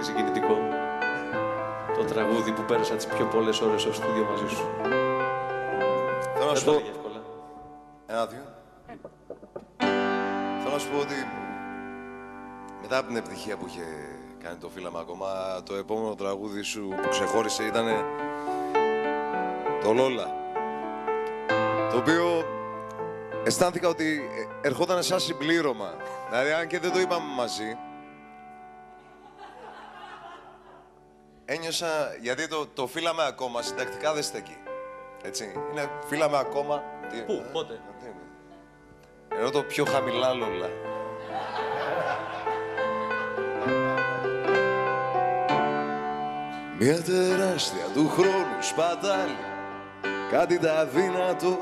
συγκινητικό. Το τραγούδι που πέρασα τις πιο πολλές ώρες στο στούντιο μαζί σου. Θέλω να σου πω... εύκολα. Ένα-δύο. Θέλω να σου πω ότι μετά από την επιτυχία που είχε κάνει το Φύλαμε ακόμα, το επόμενο τραγούδι σου που ξεχώρισε ήταν το Λόλα. Το οποίο αισθάνθηκα ότι ερχόταν σαν συμπλήρωμα. Δηλαδή, αν και δεν το είπαμε μαζί, ένιωσα, γιατί το Φύλαμε ακόμα συντακτικά δεν στέκει. Έτσι, είναι Φύλαμε ακόμα. Πού, πότε? Ενώ το πιο χαμηλά Λόλα. Μια τεράστια του χρόνου σπατάλη, κάτι τα αδύνατο.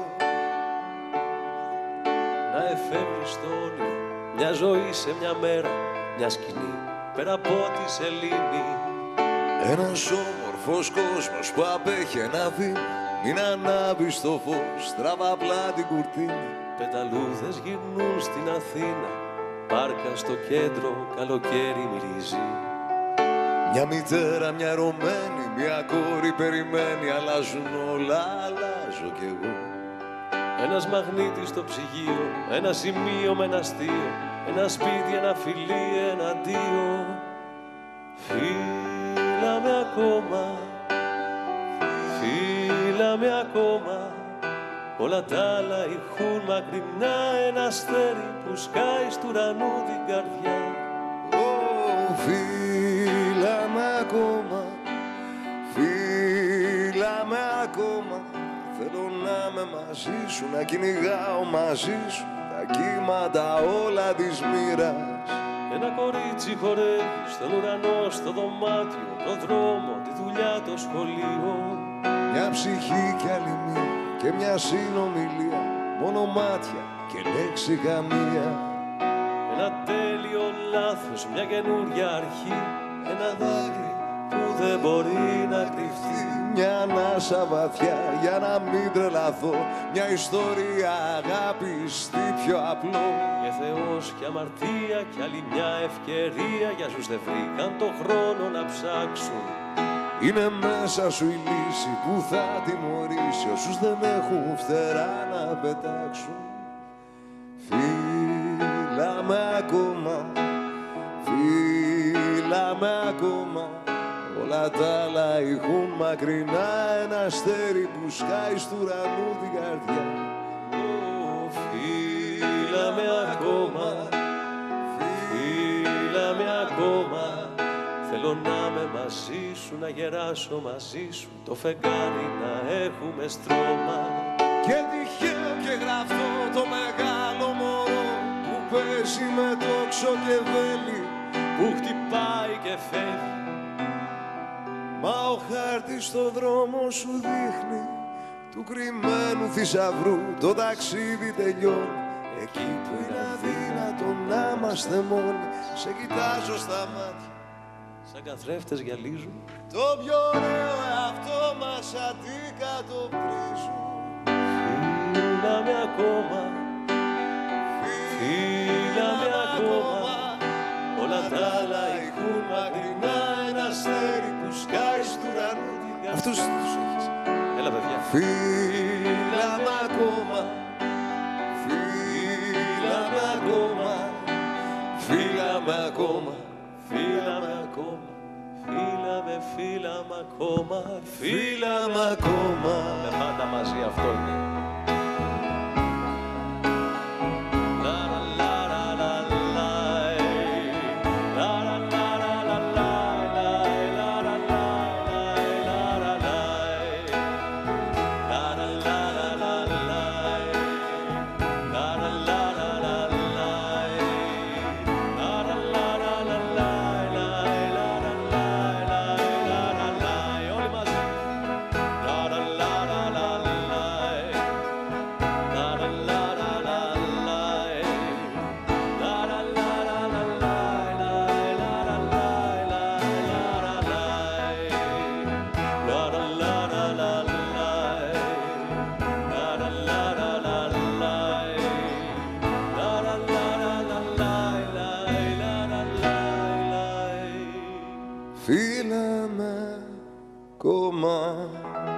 Να εφεύρεις το όνειρο, μια ζωή σε μια μέρα, μια σκηνή, πέρα από τη σελήνη. Ένας όμορφος κόσμος που απέχει ένα βήμα, μην ανάβεις το φως, τραβά απλά την κουρτίνη. Πεταλούδες γυρνούν στην Αθήνα, πάρκα στο κέντρο, καλοκαίρι μυρίζει. Μια μητέρα, μια ερωμένη, μια κόρη περιμένει, αλλάζουν όλα, αλλάζω κι εγώ. Ένας μαγνήτης στο ψυγείο, ένα σημείο με ένα αστείο, ένα σπίτι, ένα φιλί, ένα αντίο. Φύλαμε ακόμα, φύλαμε ακόμα, όλα τα άλλα ηχούν μακρινά, ένα αστέρι που σκάει στου ουρανού την καρδιά. Φύλαμε ακόμα, φύλαμε ακόμα, θέλω να είμαι μαζί σου, να κυνηγάω μαζί σου τα κύματα όλα της μοίρας. Ένα κορίτσι χορεύει στον ουρανό, στο δωμάτιο, το δρόμο, τη δουλειά, το σχολείο. Μια ψυχή κι άλλη μία και μια συνομιλία, μόνο μάτια και λέξη καμία. Ένα τέλειο λάθος, μια καινούρια αρχή, ένα δάκρυ που δεν μπορεί να κρυφτεί. Μια ανάσα βαθιά για να μην τρελαθώ, μια ιστορία αγάπης τι πιο απλό. Και Θεός και αμαρτία κι άλλη μια ευκαιρία για όσους δεν βρήκαν το χρόνο να ψάξουν. Είναι μέσα σου η λύση που θα τιμωρήσει όσους δεν έχουν φτερά να πετάξουν. Φύλαμε ακόμα, φύλαμε ακόμα, όλα τα άλλα ηχούν μακρινά, ένα αστέρι που σκάει στου ουρανού την καρδιά. Φύλαμε ακόμα, φύλαμε ακόμα, θέλω να είμαι μαζί σου, να γεράσω μαζί σου, το φεγγάρι να έχουμε στρώμα. Και τυχαίο και γραφτό το μεγάλο μωρό που παίζει με τόξο και βέλη, που χτυπάει και φεύγει. Μα ο χάρτης στο δρόμο σου δείχνει του κρυμμένου θησαυρού το ταξίδι τελειώνει. Εκεί που είναι αδύνατο να είμαστε μόνοι, σε κοιτάζω στα μάτια σαν καθρέφτες γυαλίζουν. το πιο ωραίο εαυτό μας αντικατοπτρίζουν. Φύλαμε ακόμα, φύλαμε ακόμα, όλα τα άλλα ηχούν μακρινά, ένα αστέρι που σκάει στου ουρανού την καρδιά. Αυτούς τους έχεις. Έλα παιδιά. Φύλαμε ακόμα, φύλαμε ακόμα, φύλαμε ακόμα, Φύλαμε ακόμα, φύλαμε ακόμα, φύλαμε ακόμα. με πάντα μαζί αυτό είναι. φίλε με κομμά.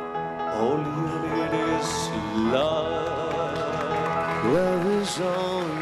All you need is love. Love is all